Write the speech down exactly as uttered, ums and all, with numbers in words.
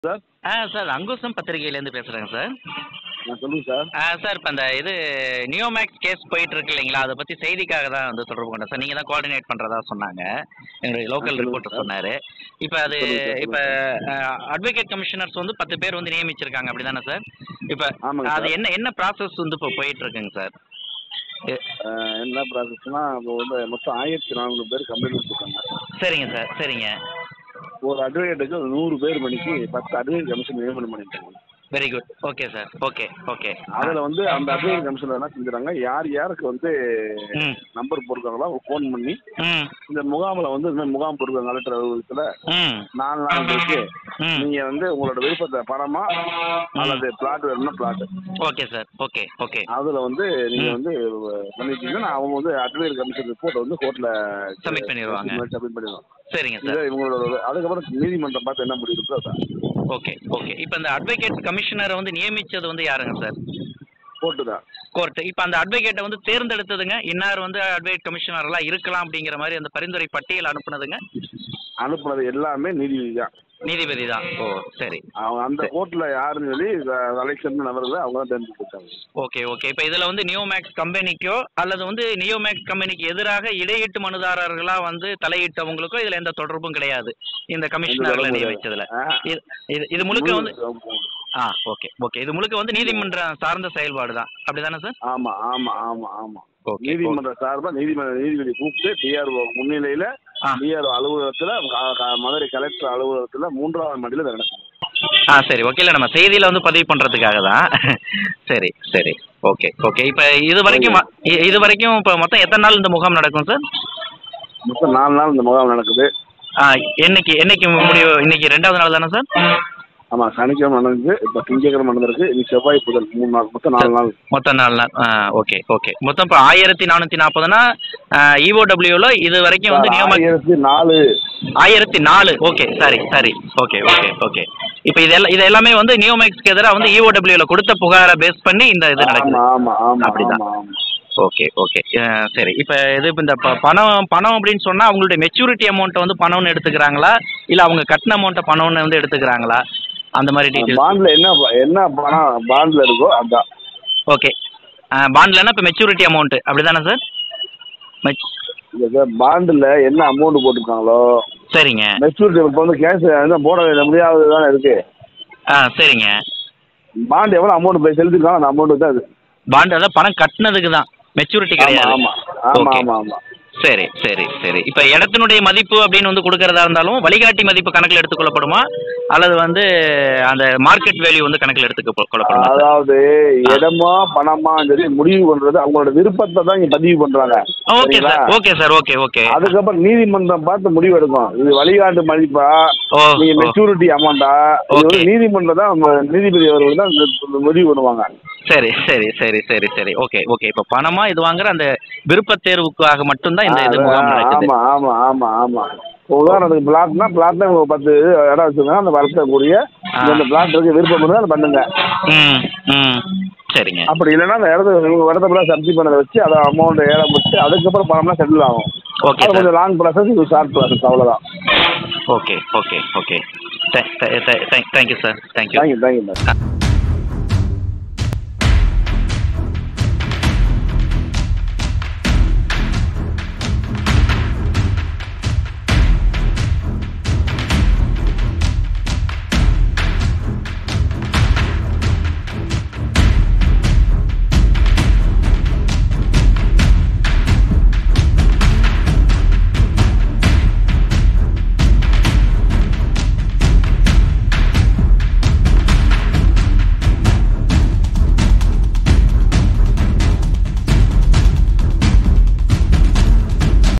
Sir ஆ sir அங்குசம் பத்திரிகையிலேருந்து பேசுகிறேங்க sir. ஆ சொல்லுங்கள் sir. ஆ sir இப்போ அந்த இது நியோமேக்ஸ் கேஸ் போயிட்டு இருக்கு இல்லைங்களா, அதை பற்றி செய்திக்காக தான் வந்து தொடர்பு கொண்டேன் சார். நீங்கள் தான் கோஆர்டினேட் பண்ணுறதா சொன்னாங்க, எங்களுடைய ஆ லோக்கல் சொல்லுங்கள் ரிப்போர்ட்டர் சார். சொன்னார். இப்போ அது சொல்லுங்கள் சார் இப்போ சொல்லுங்கள் சார். அட்வொகேட் கமிஷனர்ஸ் வந்து பத்து பேர் வந்து நியமிச்சிருக்காங்க அப்படி தானே சார்? இப்போ ஆமாங்க அது சார். என்ன என்ன ப்ராசஸ் வந்து இப்போ போயிட்டு இருக்குங்க சார்? எ- ஆ, என்ன ப்ராசஸ்னா இப்போ வந்து மொத்தம் ஆயிரத்தி நானூறு பேர் கம்ப்ளைண்ட் கொடுத்துருக்காங்க. சரிங்க சார், சரிங்க. ஒரு அட்வொகேட்டுக்கு ஒரு நூறு பேர் மணிக்கு பத்து அட்வொகேட் கமிஷன் நியமனம் பண்ணிட்டாங்க. Very good. Okay sir. Okay okay. ஆ அதில் வந்து அந்த அட்வொகேட் கமிஷனில் என்ன செஞ்சுறாங்க, யார் யாருக்கு வந்து ம் நம்பர் போட்டிருக்காங்களோ அவங்க ஃபோன் பண்ணி ம் இந்த முகாமில் வந்து இந்த மாதிரி முகாம் போட்டிருக்காங்க கலெக்டர் அலுவலகத்தில் ம் நாலு நாள் இருக்கு, ம் நீங்கள் வந்து உங்களோட விருப்பத்தை பணமா அல்லது பிளாட் வேணும்னா flat okay sir. Okay okay. அதில் வந்து நீங்கள் ம் வந்து பண்ணிட்டீங்கன்னா அவங்க வந்து அட்வொகேட் கமிஷன் ரிப்போர்ட்டை வந்து கோர்ட்டில் சப்மிட் பண்ணிடுவாங்க. சப்மிட் பண்ணிடுவாங்க. சரிங்க இதை சார். இவங்களோட அதுக்கப்புறம் நீதிமன்றம் பார்த்து என்ன முடிவு இருக்கோ அதான் ஓகே ஓகே. இப்போ இந்த அட்வொகேட் கமிஷனரை வந்து நியமிச்சது வந்து யாருங்க சார்? கோர்ட்டு தான். கோர்ட். இப்போ அந்த அட்வொகேட்டை வந்து தேர்ந்தெடுத்ததுங்க, இன்னார் வந்து அட்வொகேட் கமிஷனர்லாம் இருக்கலாம் அப்படிங்கிற மாதிரி அந்த பரிந்துரை பட்டியல் அனுப்புனதுங்க அனுப்புனது எல்லாமே நீதிபதி தான். நீதிபதி தான். ஓ சரி. அவங்க அந்த சரி. கோர்ட்டில் யாருன்னு சொல்லி எலெக்ஷன் நபர்கள் அவங்க தான் தேர்ந்தெடுத்தாங்க. Okay okay. இப்போ இதில் வந்து நியோமேக்ஸ் கம்பெனிக்கோ அல்லது வந்து நியோமேக்ஸ் கம்பெனிக்கு எதிராக இடையீட்டு மனுதாரர்களாக வந்து தலையிட்டவங்களுக்கோ இதில் எந்த தொடர்பும் கிடையாது இந்த எந்த கமிஷனர்களை தொடர்பும் கிடையாது. நியமிச்சதுல. ஆ, இது இது இது முழுக்க வந்து முழு ஆ ஓகே ஓகே. இது முழுக்க வந்து நீதிமன்றம் சார்ந்த செயல்பாடு தான் அப்படிதானே சார்? ஆமாம் ஆமாம் ஆமாம் ஆமாம். Okay okay. நீதிமன்ற சார்பாக நீதிமன்ற நீதிபதி கூப்பிட்டு டிஆர்ஓ முன்னிலையில் ஆ டிஆர்ஓ அலுவலகத்தில் மதுரை கலெக்டர் அலுவலகத்தில் மூன்றாவது மண்டியில் நடக்கும். ஆ சரி ஓகே. இல்லை நம்ம செய்தியில் வந்து பதிவு பண்ணுறதுக்காக தான். சரி சரி. Okay okay. இப்போ இது வரைக்கும் ம- இ- இது வரைக்கும் இப்போ மொத்தம் எத்தனை நாள் இந்த முகாம் நடக்கும் சார்? மொத்தம் நாலு நாள் இந்த முகாம் நடக்குது. ஆ என்னைக்கு என்னைக்கு முடிவு? இன்னைக்கு ரெண்டாவது நாள் தானே சார்? ஆமாம், சனிக்கிழமை நடந்துச்சு, இப்போ திங்கக்கிழமை நடந்திருக்கு, இன்னைக்கு செவ்வாய் புதன் மூணு நாள், மொத்தம் நாலு நாள். மொத்தம் நாலு நாள். ஆ ஓகே ஓகே. மொத்தம் இப்போ ஆயிரத்தி நானூற்றி நாற்பதுனா இஓடபிள்யூவில் இது வரைக்கும் வந்து நியம ஆயிரத்தி நாலு ஆயிரத்தி நாலு. ஓகே சரி சரி. Okay okay okay. இப்போ இதெல்லாம் இது எல்லாமே வந்து நியோமேக்ஸ்க்கு எதிராக வந்து இஓடபிள்யூவில் கொடுத்த புகாரை பேஸ் பண்ணி இந்த இது நடக்குது. ஆமாம் ஆமாம் ஆமாம் அப்படிதான். ஆமாம் ஆமாம். Okay okay. சரி. இப்போ இது இப்போ இந்த ப- பணம் பணம் அப்படின்னு சொன்னால் அவங்களுடைய மெச்சூரிட்டி அமௌண்ட்டை வந்து பணம்னு எடுத்துக்கிறாங்களா இல்லை அவங்க கட்டின அமௌண்ட்டை பணம்னு வந்து எடுத்துக்கிறாங்களா, அந்த மாதிரி டீட்டெயில்ஸ்? பாண்ட்ல என்ன ப- என்ன பணம் பாண்ட்ல இருக்கோ அதான். ஓகே. பாண்ட்லன்னா இப்போ மெச்சூரிட்டி அமௌண்ட்டு அப்படி தானே சார்? மெச் இல்ல சார், பாண்டில் என்ன அமௌண்ட் போட்டிருக்காங்களோ சரிங்க. மெச்சூரிட்டி இப்போ வந்து கேஷ் போட முடியாதது தானே இருக்கு. ஆ சரிங்க. பாண்ட் எவ்வளோ அமௌண்ட் போய் செலுத்திருக்காங்க அந்த அமௌண்ட் தான் அது. பாண்ட் அதான் பணம் கட்டினதுக்கு தான், மெச்சூரிட்டி ஆமாம் கிடையாது. ஆமாம் ஆமாம் ஓகே ஆமாம் ஆமாம். சரி சரி சரி. இப்போ இடத்தினுடைய மதிப்பு அப்படின்னு வந்து கொடுக்கறதா இருந்தாலும் வழிகாட்டி மதிப்பு கணக்கில் எடுத்துக்கொள்ளப்படுமா அல்லது வந்து அந்த மார்க்கெட் வேல்யூ வந்து கணக்கில் எடுத்துக்க கொள்ளப்படுமா சார்? அதாவது ஆ இடமா பணமான்னு சொல்லி முடிவு பண்றது அவங்களோட விருப்பத்தை தான் இங்க பதிவு பண்றாங்க. ஓகே சரிங்களா? Sir okay sir okay okay. அதுக்கப்புறம் நீதிமன்றம் பார்த்து முடிவு எடுக்கும், இது வழிகாட்டு மதிப்பா ஓ நீங்க ஓ மெச்சூரிட்டி அமௌண்டா, இது ஓகே. வந்து நீதிமன்றம் தான் ம- நீதிபதி அவர்கள் தான் இந்த முடிவு பண்ணுவாங்க. சரி சரி சரி சரி சரி. Okay okay. இப்போ பணமா இது வாங்குற அந்த விருப்பத் தேர்வுக்காக மட்டும்தான் இந்த இது அது முகாம் நடக்குது. ஆமா ஆமா ஆமா ஆமா. இப்போ உதாரணத்துக்கு பிளாட்னா பிளாட்ல ஒரு பத்து இடம் வச்சுருங்க, அந்த வளர்த்தக்கூடிய ஆ இந்த பிளாட் இருக்கு விருப்பம் பண்ணி அதை பண்ணுங்க. ம் ம் சரிங்க. அப்படி இல்லைன்னா அந்த இடத்த இவங்க இடத்த ஃபுல்லாக சப்ஜி பண்ணதை வச்சு அதை அமௌண்ட் ஏற முடிச்சு அதுக்கப்புறம் பணம்லாம் செட்டில் ஆகும். ஓகே அது சார். கொஞ்சம் லாங் ப்ராசஸ், இது ஷார்ட் ப்ராசஸ், அவ்வளோதான். Okay okay okay. Thank you sir. Thank you. Thank you thank you. ஆ